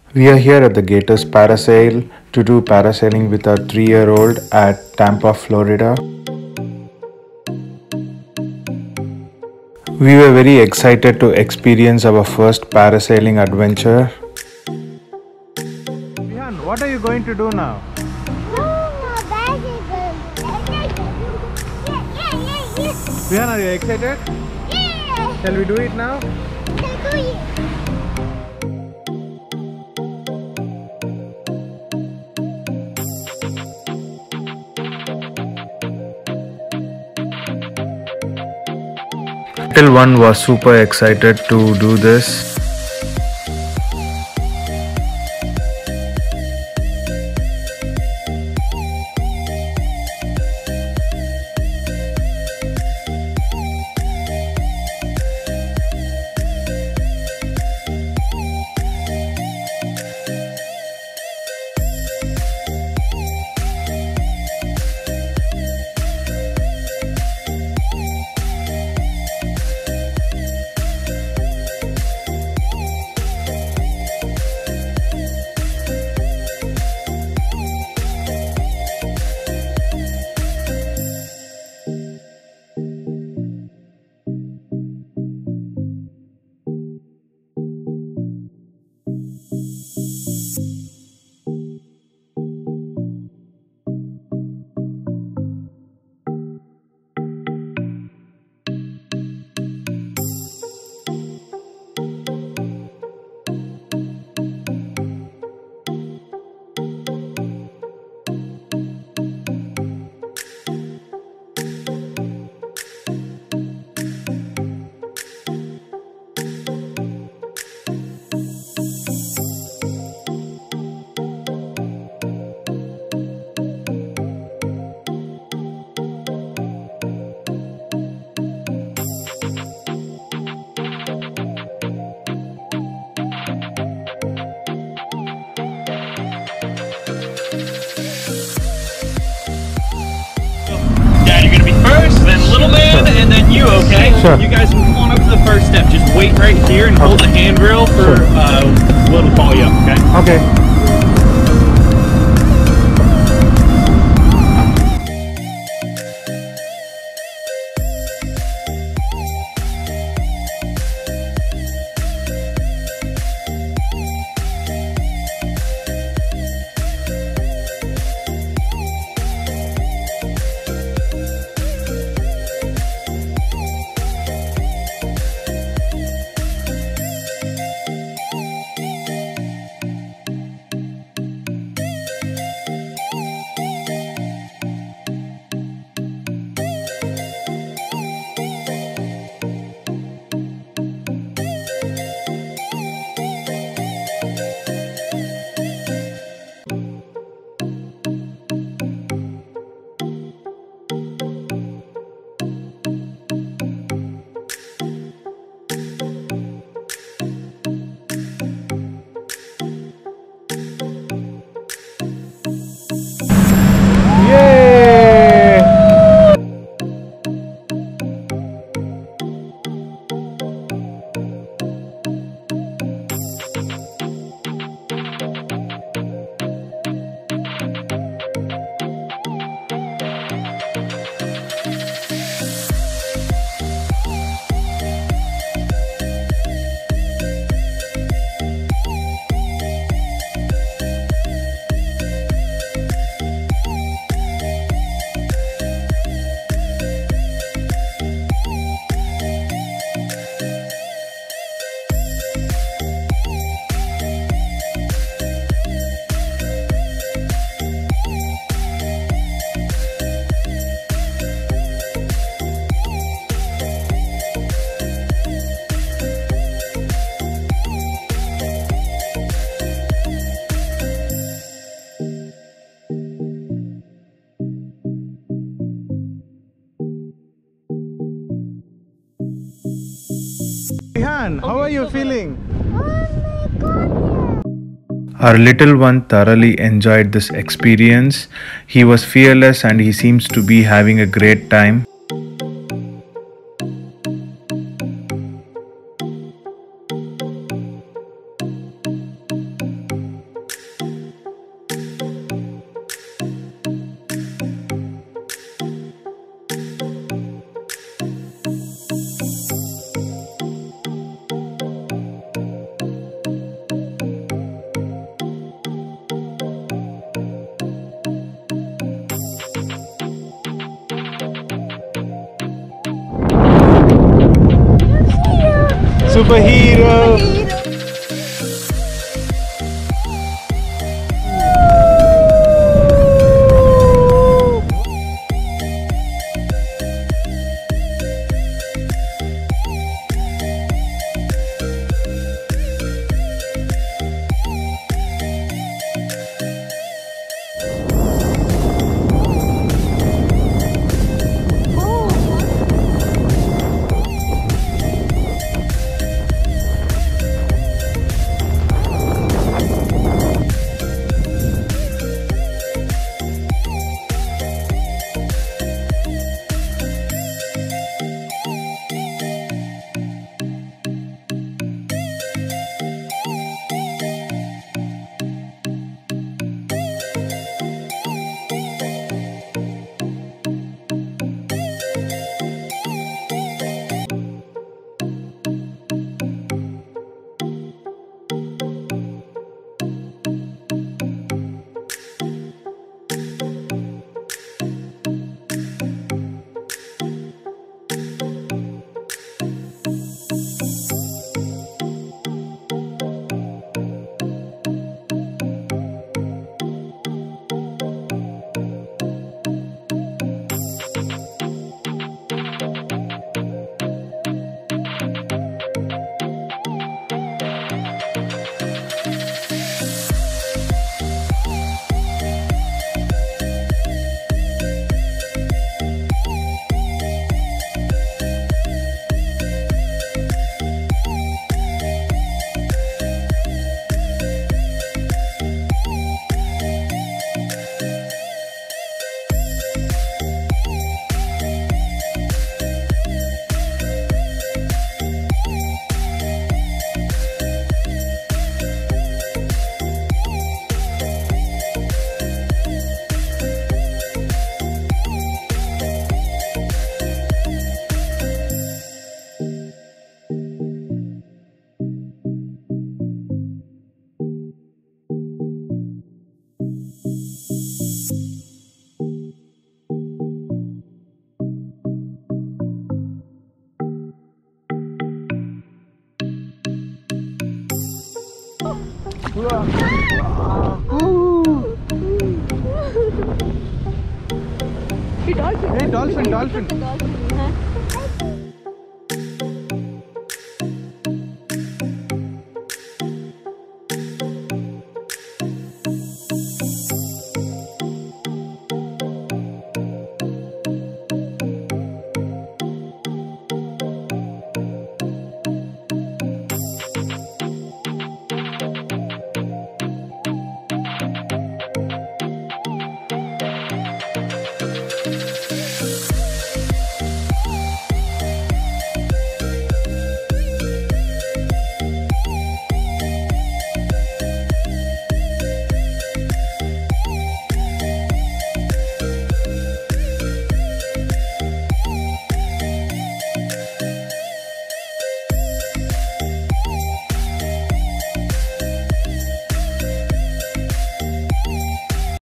We are here at the Gators Parasail to do parasailing with our 3-year-old at Tampa, Florida. We were very excited to experience our first parasailing adventure. Vihan, what are you going to do now? Vihan, are you excited? Yeah! Shall we do it now? Let's do it! Little one was super excited to do this. You're gonna be first, then little man, and then you, okay? Sure. You guys can come on up to the first step. Just wait right here and hold the handrail for Will to call you up, okay? Okay. Vihan, how are you feeling? Oh my god! Our little one thoroughly enjoyed this experience. He was fearless and he seems to be having a great time. Superhero. Dolphin. Dolphin. Dolphin.